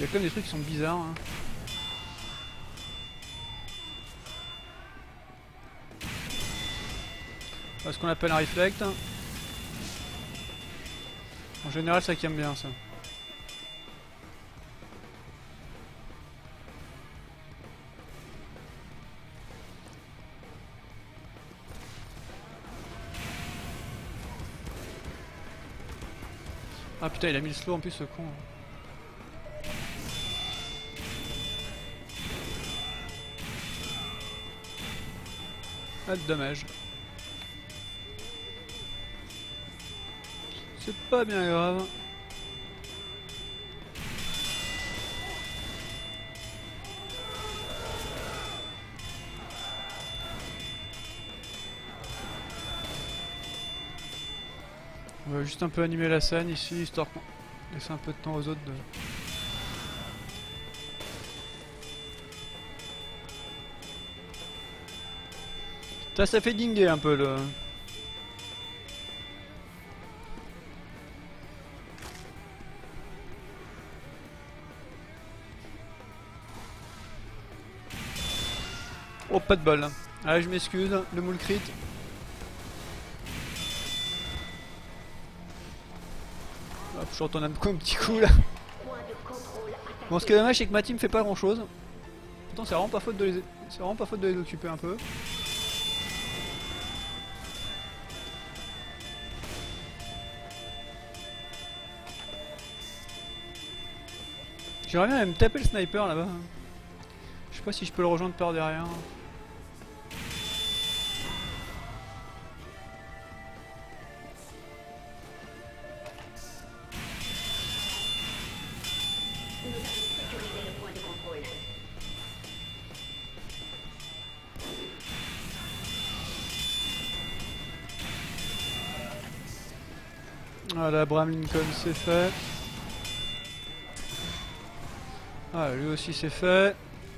y a quand même des trucs qui sont bizarres. Hein. Ce qu'on appelle un reflect. En général, ça qui aime bien ça. Ah putain, il a mis le slow en plus ce con. Ah, dommage. C'est pas bien grave. On va juste un peu animer la scène ici, histoire qu'on laisse un peu de temps aux autres de... Ça fait dinguer un peu le... Oh, pas de bol. Allez, je m'excuse, le moule crit. Hop, je retourne un petit coup là. Bon, ce qui est dommage, c'est que ma team fait pas grand chose. Pourtant, c'est vraiment pas faute de les... c'est vraiment pas faute de les occuper un peu. J'aimerais bien me taper le sniper là-bas. Je sais pas si je peux le rejoindre par derrière. Voilà, Abraham Lincoln c'est fait. Ah, lui aussi c'est fait.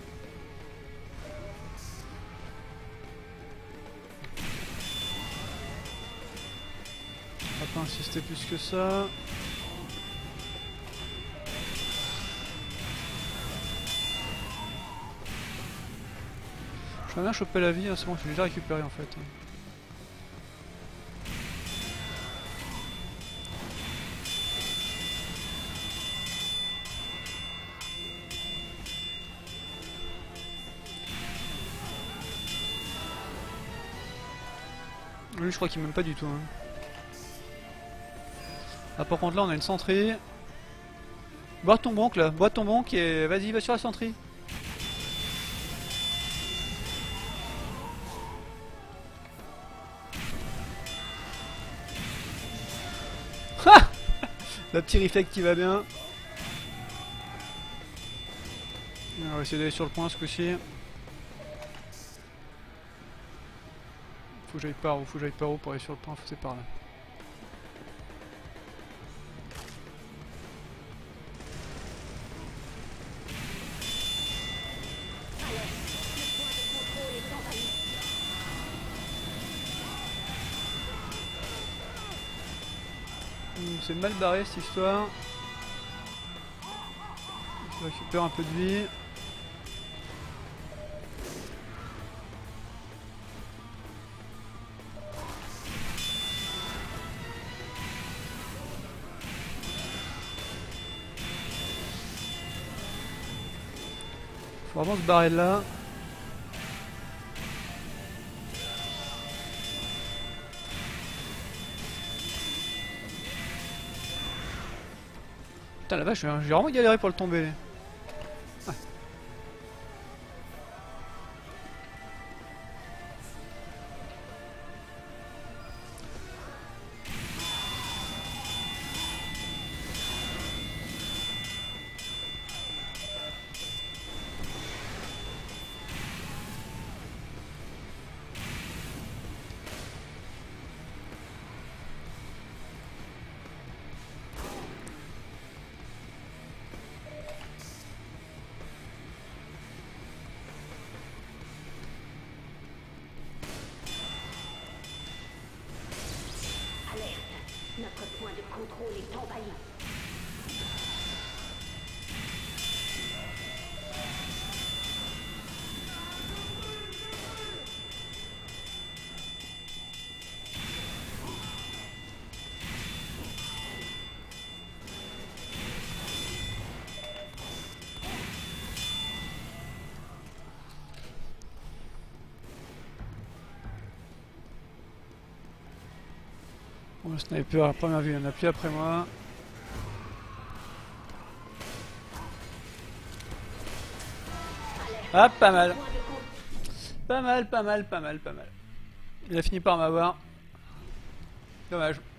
On va pas insister plus que ça. Je vais bien choper la vie, hein, c'est bon, je l'ai déjà récupéré en fait. Lui je crois qu'il m'aime pas du tout. Hein. Ah par contre là on a une sentry. Bois ton banque là, bois ton banque et vas-y va sur la sentry. Ha. La petite reflect qui va bien. On va essayer d'aller sur le point ce coup-ci. Faut que j'aille par où, pour aller sur le point, c'est par là. C'est mal barré cette histoire. Je récupère un peu de vie. Faut vraiment se barrer de là. Putain la vache, j'ai vraiment galéré pour le tomber. Ah. Notre point de contrôle est envahi. Le sniper à première vue, il n'y en a plus après moi. Ah, pas mal. Pas mal, pas mal, pas mal, pas mal. Il a fini par m'avoir. Dommage.